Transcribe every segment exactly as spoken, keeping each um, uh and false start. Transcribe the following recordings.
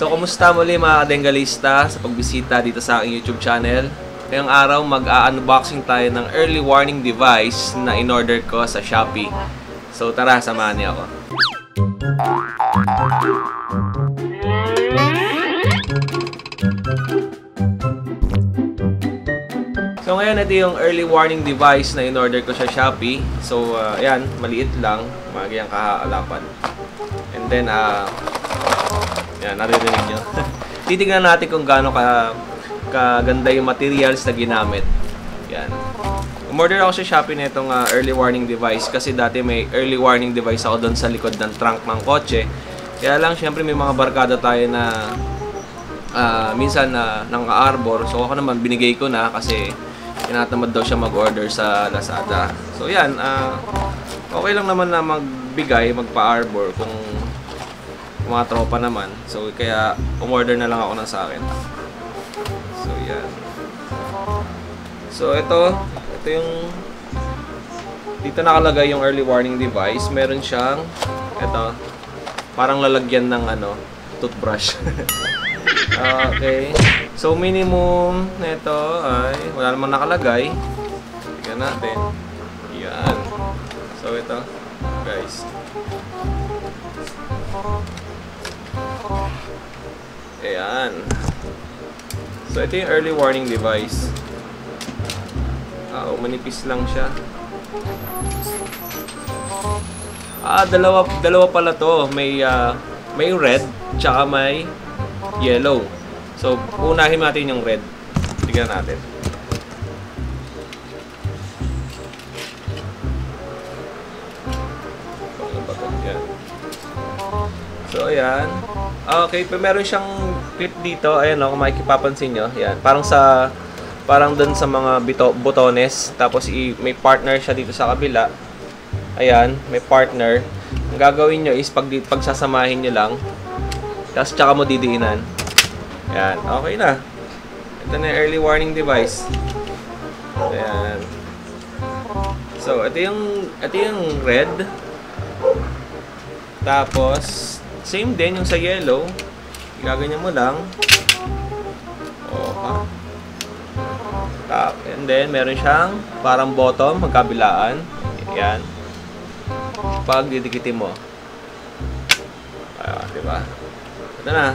So, kumusta muli mga kadengalista sa pagbisita dito sa aking YouTube channel? Ngayong araw, mag-unboxing tayo ng early warning device na in-order ko sa Shopee. So, tara, samahan niyo ako. So, ngayon, ito yung early warning device na in-order ko sa Shopee. So, uh, ayan, maliit lang, magyang kahalapan. And then, ah... Uh, yan, naririnig nyo. Titignan natin kung gaano ka kaganda yung materials na ginamit. Yan. Umorder ako sa Shopee na itong uh, early warning device kasi dati may early warning device ako doon sa likod ng trunk ng kotse. Kaya lang, syempre may mga barkada tayo na uh, minsan na uh, nang-arbor. So ako naman, binigay ko na kasi tinatamad daw siya mag-order sa Lazada. So yan, uh, okay lang naman na magbigay, magpa-arbor kung mga tropa naman. So, kaya umorder na lang ako ng sa akin. So, yan. So, ito. Ito yung dito nakalagay yung early warning device. Meron siyang ito. Parang lalagyan ng ano, toothbrush. Okay. So, minimum nito ay wala namang nakalagay. Tingnan natin. Yan. So, ito. Guys. Ayan. So, ito yung early warning device. Ah, oh, manipis lang siya. Ah, dalawa, dalawa pala to. May, uh, may red, tsaka may yellow. So, unahin natin yung red. Tignan natin. Ayan. So, ayan. Okay, pero meron siyang clip dito. Ayan o, kung makikipapansin nyo. Ayan, parang sa, parang dun sa mga bito, botones. Tapos, i, may partner siya dito sa kabila. Ayan, may partner. Ang gagawin nyo is, pag, pagsasamahin nyo lang. Tapos, tsaka mo didiinan. Ayan, okay na. Ito na yung early warning device. Ayan. So, ito yung, ito yung red. Tapos, same din yung sa yellow. Gaganyan mo lang. Oh, ha? Tap. And then, meron siyang parang bottom, magkabilaan. Ayan. Pag didikitin mo. Ayan, diba? Ito na.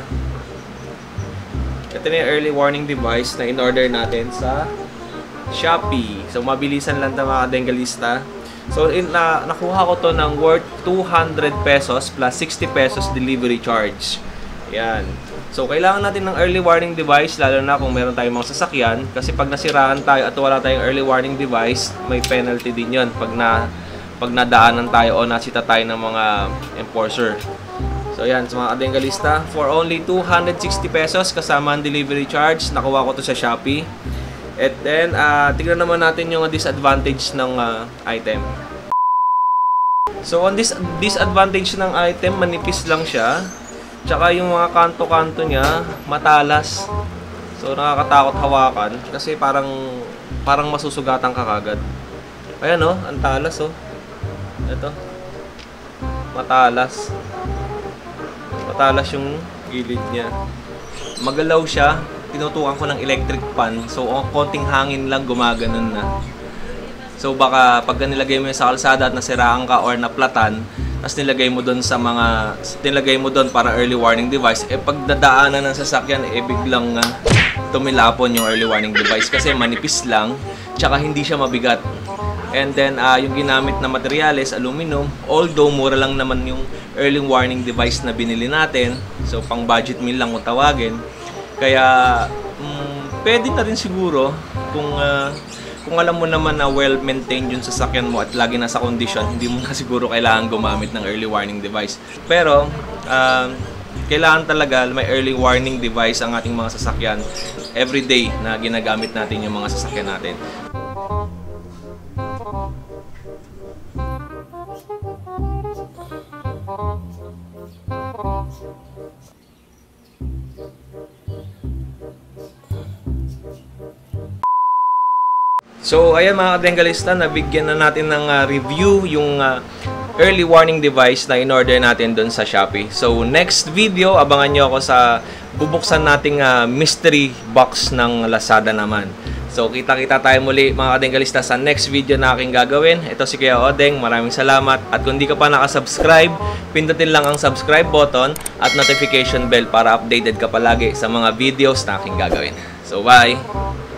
Ito na yung early warning device na in-order natin sa Shopee. So, mabilisan lang ito mga dengalista. So, in, na, nakuha ko to ng worth two hundred pesos plus sixty pesos delivery charge. Yan. So, kailangan natin ng early warning device, lalo na kung meron tayong mga sasakyan. Kasi pag nasiraan tayo at wala tayong early warning device, may penalty din yun pag, na, pag nadaanan tayo o nasita tayo ng mga enforcer. So, yan. So, mga kadengalista, for only two hundred sixty pesos kasama ang delivery charge, nakuha ko to sa Shopee. At then, uh, tignan naman natin yung disadvantage ng uh, item. So, on this disadvantage ng item, manipis lang siya. Tsaka yung mga kanto-kanto niya, matalas. So, nakakatakot hawakan. Kasi parang, parang masusugatan ka kagad. Ayan o, oh, ang talas o. Oh. Ito. Matalas. Matalas yung gilid niya. Magalaw siya. Tinutukan ko ng electric fan. So, oh, konting hangin lang gumaganon na. So, baka pag nilagay mo sa kalsada at nasiraan ka or naplatan, tapos nilagay mo doon sa mga, nilagay mo doon para early warning device, eh pag dadaanan ng sasakyan, eh biglang uh, tumilapon yung early warning device kasi manipis lang, tsaka hindi siya mabigat. And then, uh, yung ginamit na materyales, aluminum, although mura lang naman yung early warning device na binili natin, so pang budget meal lang kung tawagin. Kaya, um, pwede na rin siguro kung uh, kung alam mo naman na well-maintained yung sasakyan mo at lagi nasa condition, hindi mo na siguro kailangan gumamit ng early warning device. Pero, uh, kailangan talaga may early warning device ang ating mga sasakyan everyday na ginagamit natin yung mga sasakyan natin. So, ayan mga kadengalista, nabigyan na natin ng uh, review yung uh, early warning device na in-order natin dun sa Shopee. So, next video, abangan nyo ako sa bubuksan nating uh, mystery box ng Lazada naman. So, kita-kita tayo muli mga kadenggalista sa next video na aking gagawin. Ito si Kuya Odeng. Maraming salamat. At kung di ka pa nakasubscribe, pindutin lang ang subscribe button at notification bell para updated ka palagi sa mga videos na aking gagawin. So, bye!